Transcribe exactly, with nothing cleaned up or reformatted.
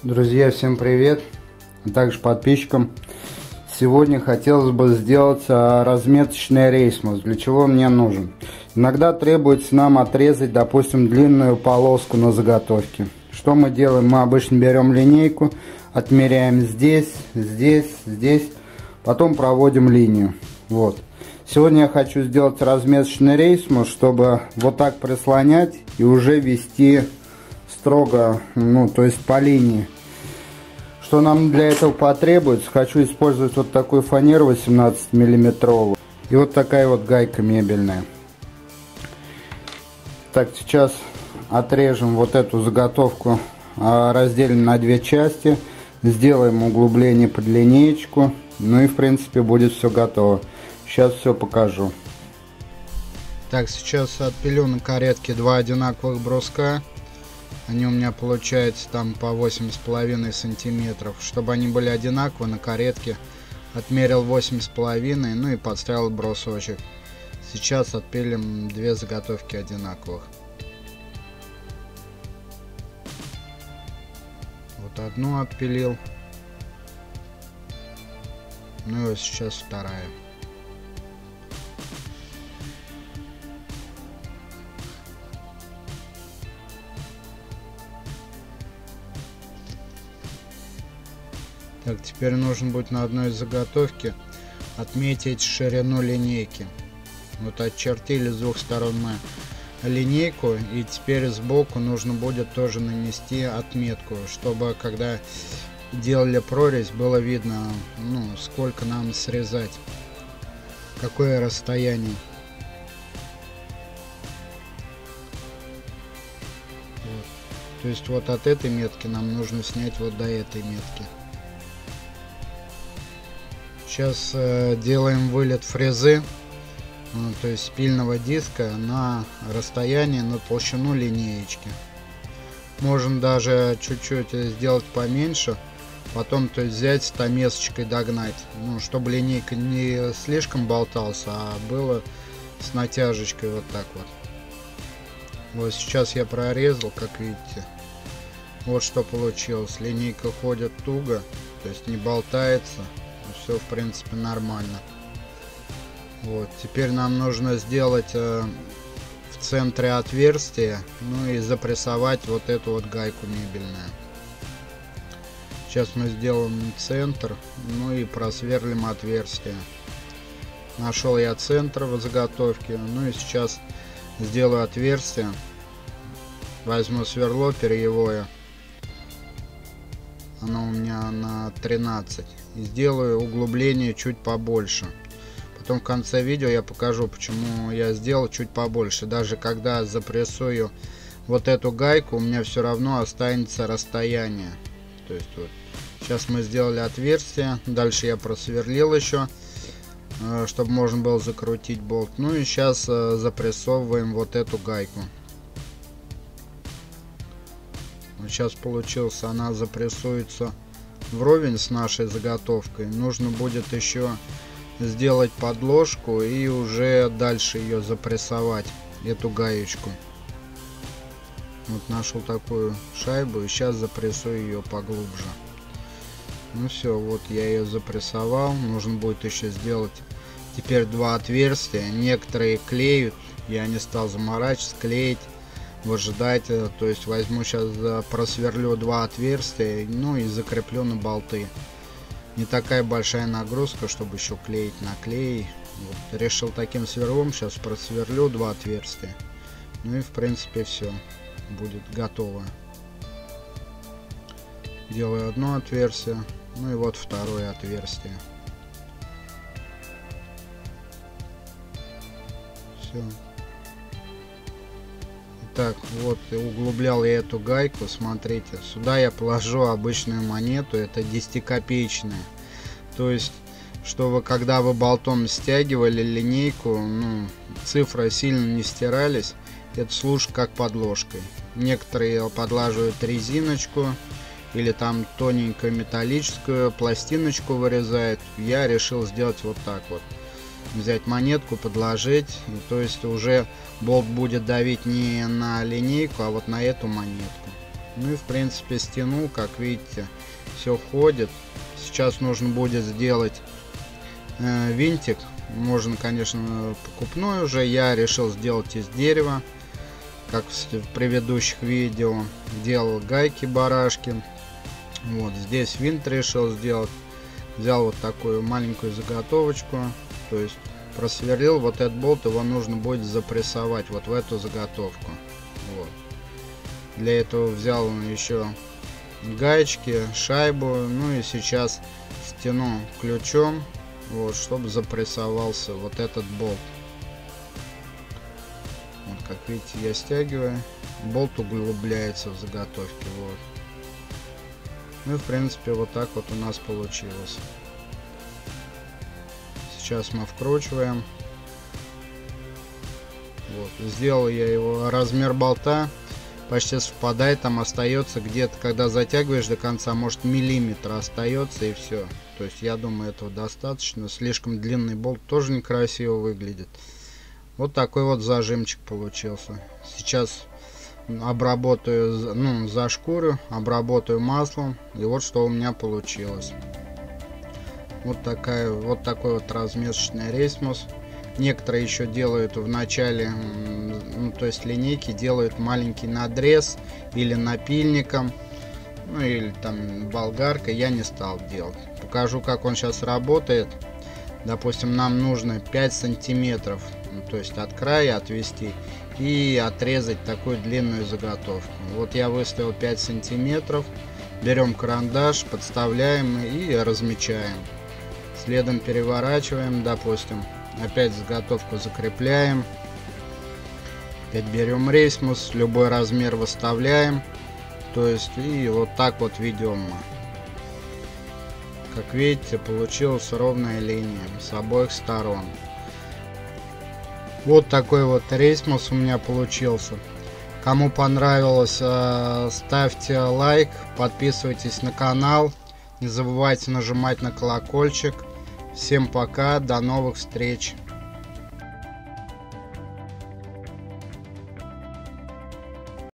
Друзья, всем привет, а также подписчикам. Сегодня хотелось бы сделать разметочный рейсмус. Для чего он мне нужен? Иногда требуется нам отрезать, допустим, длинную полоску на заготовке. Что мы делаем? Мы обычно берем линейку, отмеряем здесь, здесь, здесь, потом проводим линию. Вот. Сегодня я хочу сделать разметочный рейсмус, чтобы вот так прислонять и уже вести строго, ну, то есть по линии. Что нам для этого потребуется? Хочу использовать вот такую фанеру восемнадцать миллиметров и вот такая вот гайка мебельная. Так, сейчас отрежем вот эту заготовку, разделим на две части, сделаем углубление под линеечку, ну и в принципе будет все готово. Сейчас все покажу. Так, сейчас отпилю на каретке два одинаковых бруска. Они у меня получаются там по восемь с половиной сантиметров. Чтобы они были одинаковые, на каретке отмерил восемь с половиной, ну и подставил брусочек. Сейчас отпилим две заготовки одинаковых. Вот одну отпилил. Ну и вот сейчас вторая. Так, теперь нужно будет на одной заготовке отметить ширину линейки. Вот очертили с двух сторон мы линейку, и теперь сбоку нужно будет тоже нанести отметку, чтобы когда делали прорезь, было видно, ну, сколько нам срезать, какое расстояние. Вот. То есть вот от этой метки нам нужно снять вот до этой метки. Сейчас э, делаем вылет фрезы, ну, то есть спильного диска, на расстояние, на толщину линеечки. Можно даже чуть-чуть сделать поменьше, потом то есть взять стамесочкой догнать, ну, чтобы линейка не слишком болтался, а было с натяжечкой вот так вот. Вот сейчас я прорезал, как видите. Вот что получилось. Линейка ходит туго, то есть не болтается. Все в принципе нормально. Вот, теперь нам нужно сделать э, в центре отверстие, ну и запрессовать вот эту вот гайку мебельную. Сейчас мы сделаем центр, ну и просверлим отверстие. Нашел я центр в заготовке, ну и сейчас сделаю отверстие. Возьму сверло перьевое, оно у меня на тринадцать. И сделаю углубление чуть побольше. Потом в конце видео я покажу, почему я сделал чуть побольше. Даже когда запрессую вот эту гайку, у меня все равно останется расстояние. То есть вот сейчас мы сделали отверстие, дальше я просверлил еще, чтобы можно было закрутить болт. Ну и сейчас запрессовываем вот эту гайку. Вот сейчас получилось, она запрессуется вровень с нашей заготовкой. Нужно будет еще сделать подложку и уже дальше ее запрессовать, эту гаечку. Вот нашел такую шайбу и сейчас запрессую ее поглубже. Ну все, вот я ее запрессовал. Нужно будет еще сделать теперь два отверстия. Некоторые клеют, я не стал заморачиваться, клеить, выжидать. То есть возьму сейчас, просверлю два отверстия, ну и закреплю на болты. Не такая большая нагрузка, чтобы еще клеить на клей. Вот, решил таким сверлом сейчас просверлю два отверстия. Ну и в принципе все будет готово. Делаю одно отверстие, ну и вот второе отверстие. Все. Так, вот углублял я эту гайку. Смотрите, сюда я положу обычную монету, это десятикопеечная. То есть, чтобы когда вы болтом стягивали линейку, ну, цифры сильно не стирались, это служит как подложкой. Некоторые подлаживают резиночку или там тоненькую металлическую пластиночку вырезают. Я решил сделать вот так вот. Взять монетку, подложить, и, то есть уже болт будет давить не на линейку, а вот на эту монетку. Ну и в принципе стянул, как видите, все ходит. Сейчас нужно будет сделать э, винтик. Можно, конечно, покупной уже. Я решил сделать из дерева, как в предыдущих видео. Делал гайки, барашки. Вот здесь винт решил сделать. Взял вот такую маленькую заготовочку. То есть просверлил вот этот болт, его нужно будет запрессовать вот в эту заготовку. Вот. Для этого взял еще гаечки, шайбу. Ну и сейчас стяну ключом, вот, чтобы запрессовался вот этот болт. Вот, как видите, я стягиваю, болт углубляется в заготовке. Вот. Ну и в принципе вот так вот у нас получилось. Сейчас мы вкручиваем. Вот. Сделал я его, размер болта почти совпадает, там остается где-то, когда затягиваешь до конца, может миллиметр остается и все. То есть я думаю, этого достаточно. Слишком длинный болт тоже некрасиво выглядит. Вот такой вот зажимчик получился. Сейчас обработаю, ну, зашкурю, обработаю маслом, и вот что у меня получилось. Вот такая, вот такой вот размешочный рейсмус. Некоторые еще делают в начале, ну, то есть линейки делают маленький надрез или напильником, ну или там болгаркой. Я не стал делать. Покажу, как он сейчас работает. Допустим, нам нужно пять сантиметров, ну, то есть от края отвести и отрезать такую длинную заготовку. Вот я выставил пять сантиметров. Берем карандаш, подставляем и размечаем. Следом переворачиваем, допустим. Опять заготовку закрепляем. Опять берем рейсмус, любой размер выставляем. То есть и вот так вот ведем. Как видите, получилась ровная линия с обоих сторон. Вот такой вот рейсмус у меня получился. Кому понравилось, ставьте лайк, подписывайтесь на канал. Не забывайте нажимать на колокольчик. Всем пока, до новых встреч.